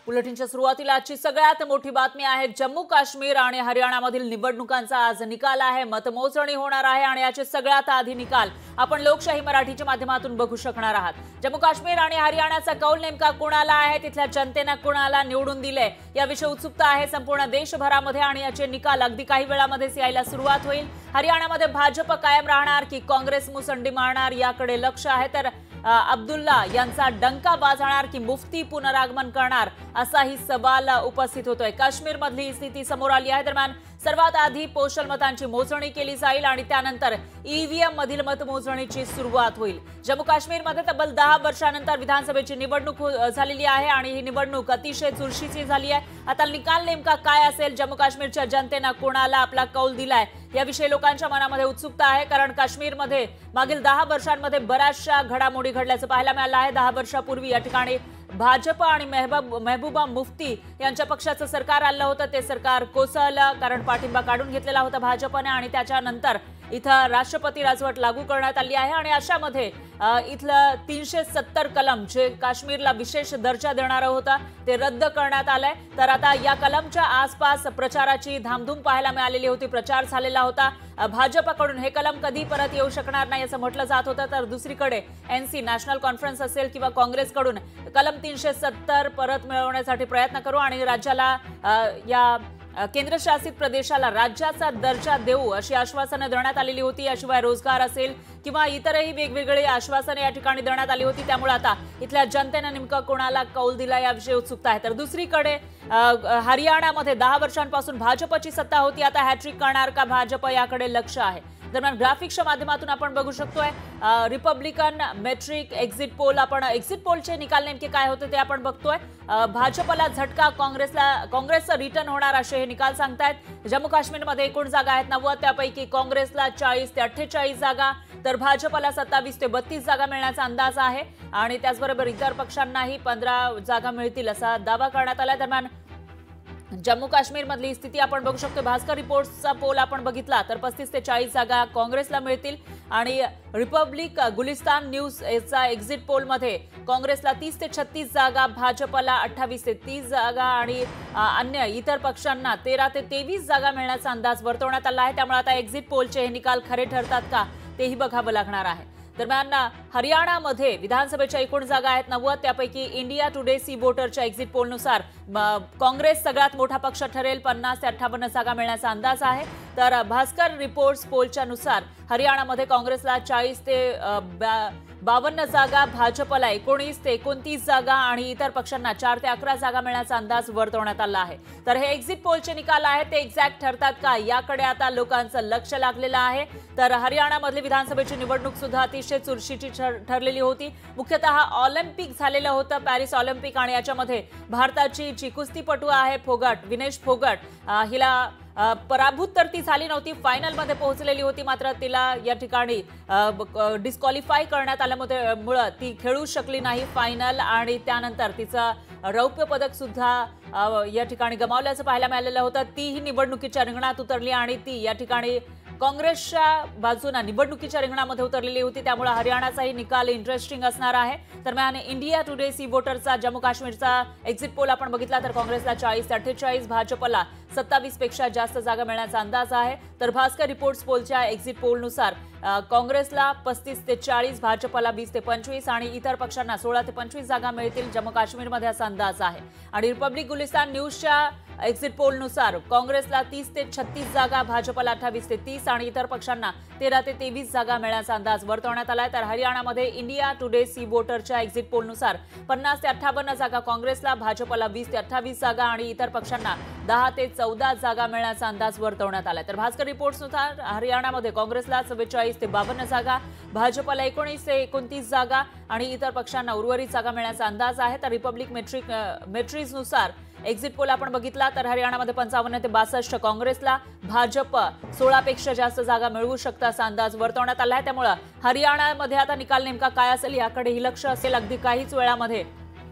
बुलेटिनच्या सुरुवातीला आजची सगळ्यात मोठी बातमी आहे। जम्मू काश्मीर आणि हरियाणामधील निवडणुकांचा आज निकाल आहे। मतमोजणी होणार आहे आणि याचे सगळ्यात आधी निकाल आपण लोकशाही मराठीच्या माध्यमातून बघू शकणार आहात। जम्मू काश्मीर आणि हरियाणाचा कौल नेमका कोणाला आहे, तिथल्या जनतेने कोणाला निवडून दिले याविषयी उत्सुकता आहे संपूर्ण देशभरामध्ये आणि याचे निकाल अगदी काही वेळामध्येच यायला सुरुवात होईल। हरियाणामध्ये भाजप कायम राहणार की काँग्रेस मुसंडी मारणार याकडे लक्ष आहे, तर अब्दुल्ला यांचा डंका वाजणार की मुफ्ती पुनरागमन करणार असाही सवाल उपस्थित होतोय। काश्मीरमधली स्थिती समोर आली आहे। दरम्यान सर्वात आधी पोस्टल मतांची मोजणी केली जाईल आणि त्यानंतर ईव्हीएम मधील मतमोजणीची सुरुवात होईल। जम्मू काश्मीरमध्ये तब्बल 10 वर्षांनंतर विधानसभेची निवडणूक झालेली आहे आणि ही निवडणूक अतिशय चुरशीची झाली आहे। आता निकाल नेमका काय असेल, जम्मू काश्मीरच्या जनतेने कोणाला आपला कौल दिलाय याविषयी लोकांच्या मनामध्ये उत्सुकता आहे, कारण काश्मीरमध्ये मागील 10 वर्षांमध्ये बऱ्याचशा घडामोडी घडल्याचं पाहायला मिळालं आहे। 10 वर्षापूर्वी या ठिकाणी भाजप आणि महबूबा मुफ्ती यांच्या पक्षाचं सरकार आलं होतं, ते सरकार कोसळलं कारण पाठिंबा काढून घेतलेला होता भाजपने आणि त्याच्यानंतर इथं राष्ट्रपती राजवट लागू करण्यात आली आहे आणि अशामध्ये इथलं 370 कलम जे काश्मीरला विशेष दर्जा देणारा होता ते रद्द करण्यात आलंय। तर आता या कलमच्या आसपास प्रचाराची धामधूम पाहायला मिळालेली होती, प्रचार झालेला होता। भाजपकडून हे कलम कधी परत येऊ शकणार नाही असं म्हटलं जात होतं, तर दुसरीकडे एनसी नॅशनल कॉन्फरन्स असेल किंवा काँग्रेसकडून कलम 370 परत मिळवण्यासाठी प्रयत्न करू आणि राज्याला या केंद्रशासित प्रदेशाला राज्याचा दर्जा देऊ अशी आश्वासनं देण्यात आलेली होती। याशिवाय रोजगार असेल किंवा इतरही वेगवेगळी आश्वासने या ठिकाणी देण्यात आली होती। त्यामुळे आता इथल्या जनतेने नेमका कोणाला कौल दिला याविषयी उत्सुकता आहे। तर दुसरीकडे हरियाणामध्ये 10 वर्षांपासून भाजपची सत्ता होती, आता हॅट्रिक करणार का भाजप याकडे लक्ष आहे। दरम्यान ग्राफिक्सच्या माध्यमातून आपण बघू शकतोय रिपब्लिकन मेट्रिक एक्झिट पोल, आपण एक्झिट पोलचे निकाल नेमके काय होते ते आपण बघतोय। भाजपला झटका, काँग्रेसचं रिटर्न होणार असे हे निकाल सांगतायत। जम्मू काश्मीरमध्ये एकूण जागा आहेत 90, त्यापैकी काँग्रेसला 40 ते 48 जागा, तर भाजपला 27 ते 32 जागा मिळण्याचा अंदाज आहे आणि त्याचबरोबर इतर पक्षांनाही 15 जागा मिळतील असा दावा करण्यात आला। दरम्यान जम्मू काश्मीर मधली स्थिती आपण बघू शकतो। भास्कर रिपोर्ट्सचा पोल आपण बघितला तर 35 ते 40 जागा काँग्रेसला मिळतील आणि रिपब्लिक गुलिस्तान न्यूज याचा एक्झिट पोल मध्ये काँग्रेसला 30 ते 36 जागा, भाजपला 28 ते 30 जागा आणि अन्य इतर पक्षांना 13 ते 23 जागा मिळण्याचा अंदाज वर्तवण्यात आला आहे। त्यामुळे आता एक्झिट पोलचे हे निकाल खरे ठरतात का तेही बघावं लागणार आहे। दरम्यान हरियाणामध्ये विधानसभेच्या एकूण जागा आहेत 90, त्यापैकी इंडिया टुडे सी वोटरच्या एक्झिट पोलनुसार काँग्रेस सगळ्यात मोठा पक्ष ठरेल, 50 ते 58 जागा मिळण्याचा अंदाज आहे। तर भास्कर रिपोर्ट्स पोलच्या नुसार हरियाणामध्ये काँग्रेसला 40 ते 52 जागा, भाजपला 19 ते 29 जागा आणि इतर पक्षांना 4 ते 11 जागा मिळण्याचा अंदाज वर्तवण्यात आला आहे। तर हे एक्झिट पोलचे निकाल आहेत ते एक्झॅक्ट ठरतात का याकडे आता लोकांचं लक्ष लागलेलं आहे। तर हरियाणामधली विधानसभेची निवडणूक सुद्धा अतिशय चुरशीची ठरलेली होती। मुख्यतः ऑलिम्पिक झालेलं होतं, पॅरिस ऑलिम्पिक, आणि याच्यामध्ये भारताची जी कुस्तीपटू आहे विनेश फोगट, हिला पराभूत तर ती झाली नव्हती, फायनल मध्ये पोहोचलेली होती, मात्र तिला या ठिकाणी डिस्क्वालिफाय करण्यात आल्यामुळे ती खेळू शकली नाही फायनल आणि त्यानंतर तिचं रौप्य पदक सुद्धा या ठिकाणी गमावल्याचं पाहायला मिळालेलं होतं। तीही निवडणुकीच्या रिंगणात उतरली आणि ती या ठिकाणी काँग्रेसच्या बाजूने निवडणुकीच्या रिंगणामध्ये उतरलेली होती, त्यामुळे हरियाणाचाही निकाल इंटरेस्टिंग असणार आहे। दरम्यान इंडिया टुडे सी वोटरचा जम्मू काश्मीरचा एक्झिट पोल आपण बघितला तर काँग्रेसला 40 ते 48, भाजपला 27 पेक्षा जास्त जागा मिळण्याचा अंदाज आहे। तर भास्कर रिपोर्ट्स पोलच्या एक्झिट पोलनुसार काँग्रेसला 35 ते 40, भाजपला 20 ते 25 आणि इतर पक्षांना 16 ते 25 जागा मिळतील जम्मू काश्मीरमध्ये असा अंदाज आहे। आणि रिपब्लिक गुलिस्तान न्यूजच्या एक्झिट पोलनुसार काँग्रेसला 30 ते 36 जागा, भाजपला 28 ते 30 आणि इतर पक्षांना 13 ते 23 जागा मिळण्याचा अंदाज वर्तवण्यात आलाय। तर हरियाणामध्ये इंडिया टुडे सी वोटरच्या एक्झिट पोलनुसार 50 ते 58 जागा काँग्रेसला, भाजपला 20 ते 28 जागा आणि इतर पक्षांना 10 ते 14 जागा मिळण्याचा अंदाज वर्तवण्यात आलाय। तर भास्कर रिपोर्ट्सनुसार हरियाणामध्ये काँग्रेसला 44 ते 52 जागा, भाजपला 19 ते 29 जागा आणि इतर पक्षांना उर्वरित जागा मिळण्याचा अंदाज आहे। तर रिपब्लिक मेट्रीजनुसार एक्झिट पोल आपण बघितला तर हरियाणामध्ये 55 ते 62 काँग्रेसला, भाजप 16 पेक्षा जास्त जागा मिळवू शकता असा अंदाज वर्तवण्यात आला आहे। त्यामुळे हरियाणामध्ये आता निकाल नेमका काय असेल याकडेही लक्ष असेल। अगदी काहीच वेळामध्ये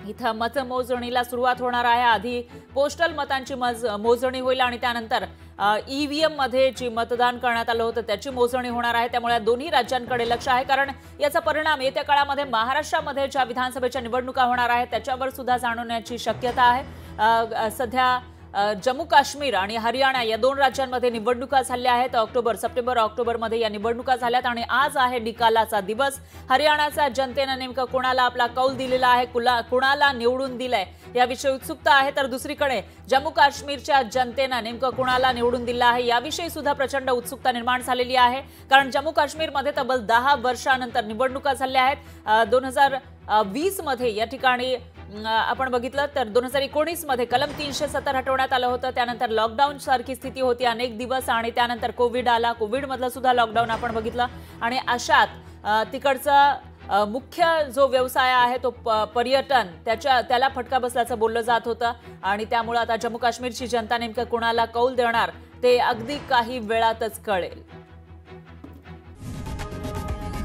इथं मतमोजणीला सुरुवात होणार आहे। आधी पोस्टल मतांची मोजणी होईल आणि त्यानंतर ईव्हीएम मध्ये जी मतदान करण्यात आलं होतं त्याची मोजणी होणार आहे। त्यामुळे दोन्ही राज्यांकडे लक्ष आहे, कारण याचा परिणाम येत्या काळामध्ये महाराष्ट्रामध्ये ज्या विधानसभेच्या निवडणुका होणार आहेत त्याच्यावर सुद्धा जाणवण्याची शक्यता आहे। सध्या जम्मू काश्मीर आणि हरियाणा या दोन राज्यांमध्ये निवडणुका झाल्या आहेत। सप्टेंबर ऑक्टोबरमध्ये या निवडणुका झाल्यात आणि आज आहे निकालाचा दिवस। हरियाणाच्या जनतेने नेमकं कोणाला आपला कौल दिलेला आहे, कोणाला निवडून दिलंय याविषयी उत्सुकता आहे, तर दुसरीकडे जम्मू काश्मीरच्या जनतेने नेमकं कोणाला निवडून दिलं आहे याविषयी सुद्धा प्रचंड उत्सुकता निर्माण झालेली आहे। कारण जम्मू काश्मीरमध्ये तब्बल 10 वर्षानंतर निवडणुका झाल्या आहेत। 2020 मध्ये या ठिकाणी आपण बघितलं तर 2019 मध्ये कलम 370 हटवण्यात आलं होतं। त्यानंतर लॉकडाऊन सारखी स्थिती होती अनेक दिवस आणि त्यानंतर कोविड आला। कोविड मधलं सुद्धा लॉकडाऊन आपण बघितलं आणि अशात तिकडचा मुख्य जो व्यवसाय आहे तो पर्यटन त्याला फटका बसल्याचं बोललं जात होतं आणि त्यामुळे आता जम्मू काश्मीरची जनता नेमकं कोणाला कौल देणार ते अगदी काही वेळातच कळेल।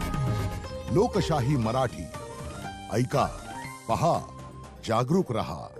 लोकशाही मराठी ऐका, पहा, जागरूक रहा।